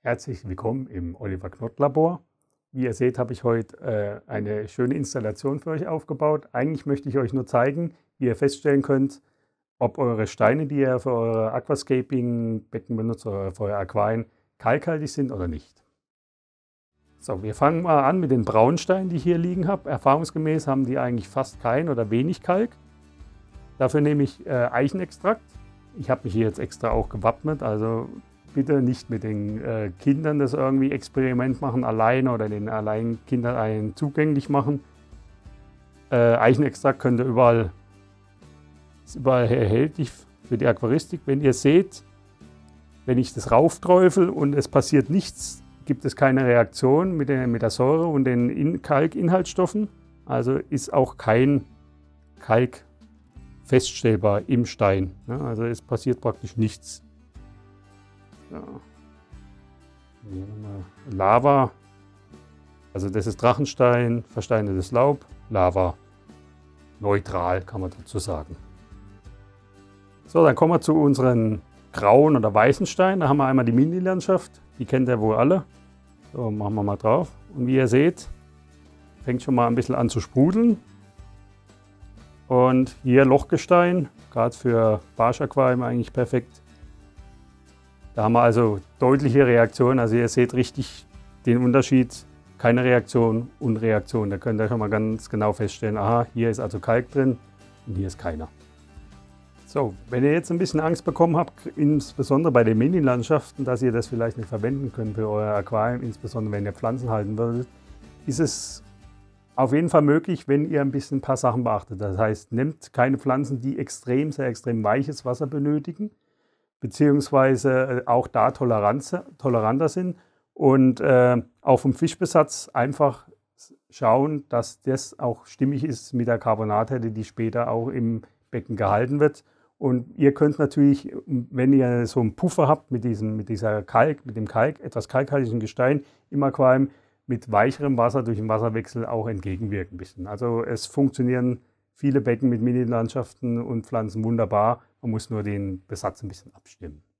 Herzlich willkommen im Oliver Knott Labor. Wie ihr seht, habe ich heute eine schöne Installation für euch aufgebaut. Eigentlich möchte ich euch nur zeigen, wie ihr feststellen könnt, ob eure Steine, die ihr für eure Aquascaping-Becken benutzt oder für eure Aquarien, kalkhaltig sind oder nicht. So, wir fangen mal an mit den Braunsteinen, die ich hier liegen habe. Erfahrungsgemäß haben die eigentlich fast kein oder wenig Kalk. Dafür nehme ich Eichenextrakt. Ich habe mich hier jetzt extra auch gewappnet, also bitte nicht mit den Kindern das irgendwie Experiment machen, alleine oder den Kindern einen zugänglich machen. Eichenextrakt könnt ihr ist überall erhältlich für die Aquaristik. Wenn ihr seht, wenn ich das raufträufel und es passiert nichts, gibt es keine Reaktion mit der Säure und den Kalkinhaltsstoffen. Also ist auch kein Kalk feststellbar im Stein. Also es passiert praktisch nichts. Ja. Lava, also das ist Drachenstein, versteinertes Laub, Lava, neutral kann man dazu sagen. So, dann kommen wir zu unseren grauen oder weißen Steinen. Da haben wir einmal die Mini-Landschaft, die kennt ihr wohl alle. So, machen wir mal drauf. Und wie ihr seht, fängt schon mal ein bisschen an zu sprudeln. Und hier Lochgestein, gerade für Barschaquarien eigentlich perfekt. Da haben wir also deutliche Reaktionen, also ihr seht richtig den Unterschied, keine Reaktion und Reaktion. Da könnt ihr schon mal ganz genau feststellen, aha, hier ist also Kalk drin und hier ist keiner. So, wenn ihr jetzt ein bisschen Angst bekommen habt, insbesondere bei den Mini-Landschaften, dass ihr das vielleicht nicht verwenden könnt für euer Aquarium, insbesondere wenn ihr Pflanzen halten würdet, ist es auf jeden Fall möglich, wenn ihr ein paar Sachen beachtet. Das heißt, nehmt keine Pflanzen, die sehr extrem weiches Wasser benötigen, beziehungsweise auch da toleranter sind und auch vom Fischbesatz einfach schauen, dass das auch stimmig ist mit der Carbonathärte, die später auch im Becken gehalten wird. Und ihr könnt natürlich, wenn ihr so einen Puffer habt mit dem Kalk, etwas kalkhaltigen Gestein im Aquarium, mit weicherem Wasser durch den Wasserwechsel auch entgegenwirken ein bisschen. Also es funktionieren viele Becken mit Mini-Landschaften und Pflanzen wunderbar. Man muss nur den Besatz ein bisschen abstimmen.